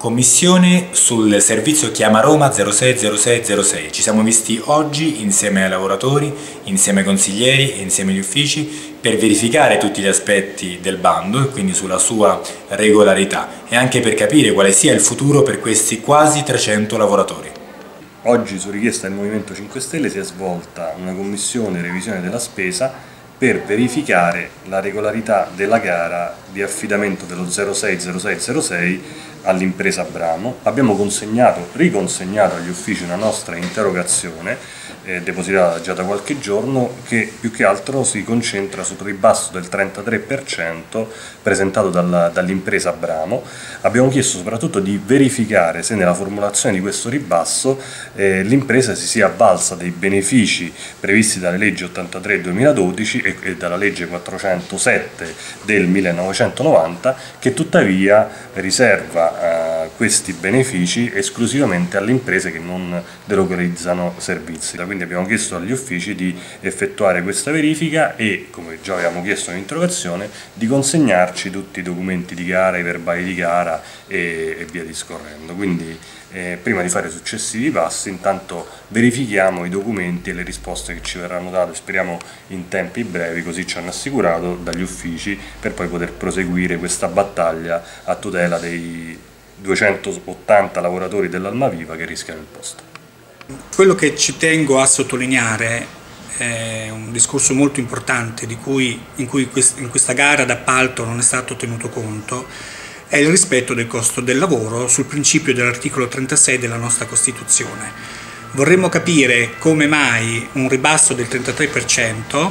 Commissione sul servizio Chiama Roma 060606. Ci siamo visti oggi insieme ai lavoratori, insieme ai consiglieri e insieme agli uffici per verificare tutti gli aspetti del bando e quindi sulla sua regolarità e anche per capire quale sia il futuro per questi quasi 300 lavoratori. Oggi, su richiesta del Movimento 5 Stelle, si è svolta una commissione revisione della spesa per verificare la regolarità della gara di affidamento dello 060606 all'impresa Abramo. Abbiamo riconsegnato agli uffici una nostra interrogazione depositata già da qualche giorno, che più che altro si concentra sul ribasso del 33% presentato dall'impresa Abramo. Abbiamo chiesto soprattutto di verificare se nella formulazione di questo ribasso l'impresa si sia avvalsa dei benefici previsti dalle leggi 83/2012 e dalla legge 407 del 1990, che tuttavia riserva questi benefici esclusivamente alle imprese che non delocalizzano servizi. Quindi abbiamo chiesto agli uffici di effettuare questa verifica e, come già avevamo chiesto in interrogazione, di consegnarci tutti i documenti di gara, i verbali di gara e via discorrendo. Quindi prima di fare successivi passi, intanto verifichiamo i documenti e le risposte che ci verranno date, speriamo in tempi brevi, così ci hanno assicurato dagli uffici, per poi poter proseguire questa battaglia a tutela dei 280 lavoratori dell'Almaviva che rischiano il posto. Quello che ci tengo a sottolineare è un discorso molto importante in cui in questa gara d'appalto non è stato tenuto conto, è il rispetto del costo del lavoro sul principio dell'articolo 36 della nostra Costituzione. Vorremmo capire come mai un ribasso del 33%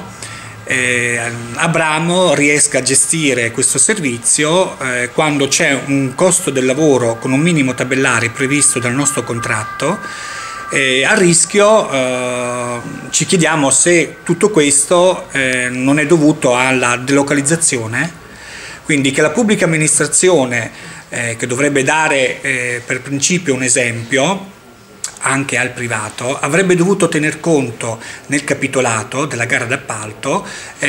Abramo riesca a gestire questo servizio quando c'è un costo del lavoro con un minimo tabellare previsto dal nostro contratto. A rischio ci chiediamo se tutto questo non è dovuto alla delocalizzazione, quindi che la pubblica amministrazione, che dovrebbe dare per principio un esempio anche al privato, avrebbe dovuto tener conto nel capitolato della gara d'appalto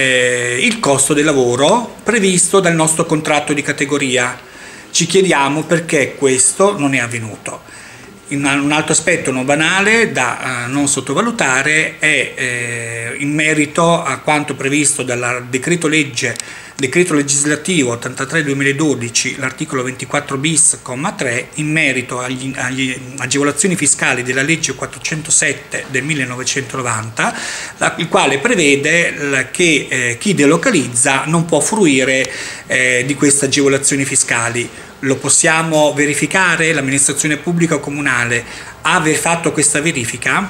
il costo del lavoro previsto dal nostro contratto di categoria. Ci chiediamo perché questo non è avvenuto. Un altro aspetto non banale da non sottovalutare è in merito a quanto previsto dal decreto legislativo 83/2012, l'articolo 24 bis, comma 3, in merito agli agevolazioni fiscali della legge 407 del 1990, il quale prevede che chi delocalizza non può fruire di queste agevolazioni fiscali. Lo possiamo verificare? L'amministrazione pubblica comunale ha fatto questa verifica?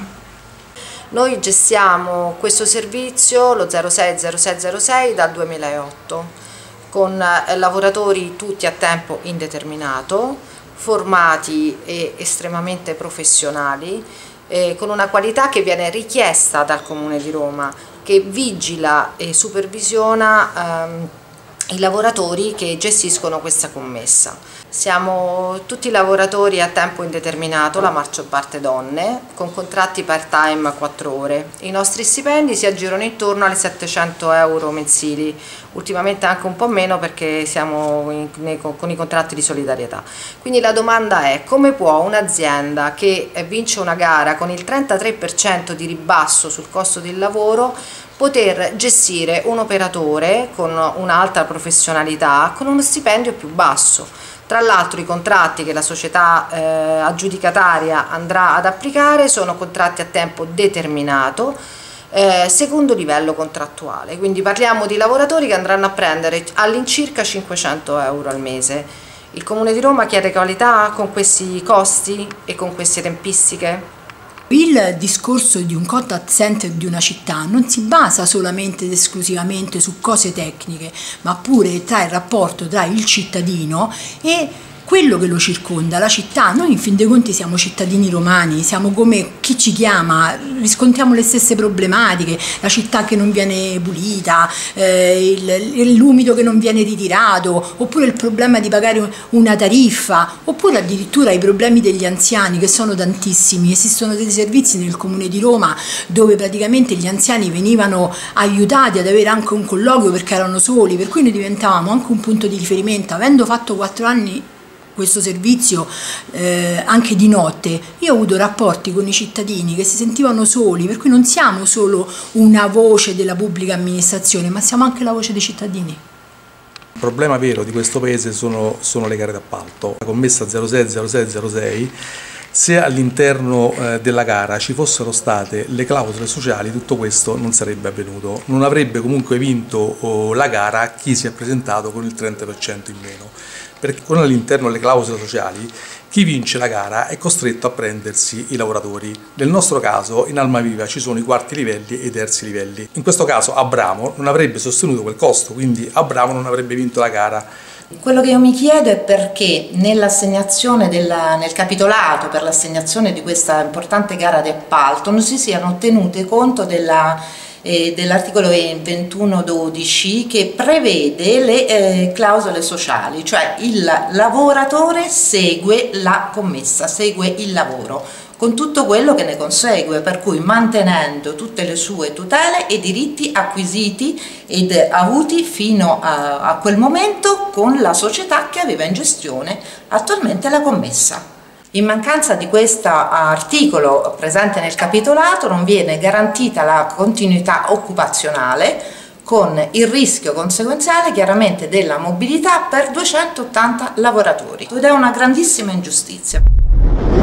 Noi gestiamo questo servizio, lo 060606, dal 2008, con lavoratori tutti a tempo indeterminato, formati e estremamente professionali, con una qualità che viene richiesta dal Comune di Roma, che vigila e supervisiona i lavoratori che gestiscono questa commessa. Siamo tutti lavoratori a tempo indeterminato, la maggior parte donne, con contratti part-time a 4 ore. I nostri stipendi si aggirano intorno alle 700 euro mensili, ultimamente anche un po' meno perché siamo con i contratti di solidarietà. Quindi la domanda è: come può un'azienda che vince una gara con il 33% di ribasso sul costo del lavoro poter gestire un operatore con un'alta professionalità con uno stipendio più basso? Tra l'altro i contratti che la società aggiudicataria andrà ad applicare sono contratti a tempo determinato, secondo livello contrattuale, quindi parliamo di lavoratori che andranno a prendere all'incirca 500 euro al mese. Il Comune di Roma chiede qualità con questi costi e con queste tempistiche? Il discorso di un contact center di una città non si basa solamente ed esclusivamente su cose tecniche, ma pure tra il rapporto tra il cittadino e quello che lo circonda, la città. Noi in fin dei conti siamo cittadini romani, siamo come chi ci chiama, riscontriamo le stesse problematiche, la città che non viene pulita, l'umido che non viene ritirato, oppure il problema di pagare una tariffa, oppure addirittura i problemi degli anziani, che sono tantissimi. Esistono dei servizi nel Comune di Roma dove praticamente gli anziani venivano aiutati ad avere anche un colloquio perché erano soli, per cui noi diventavamo anche un punto di riferimento. Avendo fatto 4 anni questo servizio anche di notte, io ho avuto rapporti con i cittadini che si sentivano soli, per cui non siamo solo una voce della pubblica amministrazione, ma siamo anche la voce dei cittadini. Il problema vero di questo paese sono le gare d'appalto. La commessa 060606, se all'interno della gara ci fossero state le clausole sociali, tutto questo non sarebbe avvenuto. Non avrebbe comunque vinto la gara chi si è presentato con il 30% in meno, perché con all'interno le clausole sociali chi vince la gara è costretto a prendersi i lavoratori. Nel nostro caso in Almaviva ci sono i quarti livelli e i terzi livelli. In questo caso Abramo non avrebbe sostenuto quel costo, quindi Abramo non avrebbe vinto la gara. Quello che io mi chiedo è perché nell'assegnazione nel capitolato per l'assegnazione di questa importante gara di appalto non si siano tenute conto dell'articolo 2112 che prevede le clausole sociali, cioè il lavoratore segue la commessa, segue il lavoro, con tutto quello che ne consegue, per cui mantenendo tutte le sue tutele e diritti acquisiti ed avuti fino a quel momento con la società che aveva in gestione attualmente la commessa. In mancanza di questo articolo presente nel capitolato non viene garantita la continuità occupazionale, con il rischio conseguenziale chiaramente della mobilità per 280 lavoratori, ed è una grandissima ingiustizia.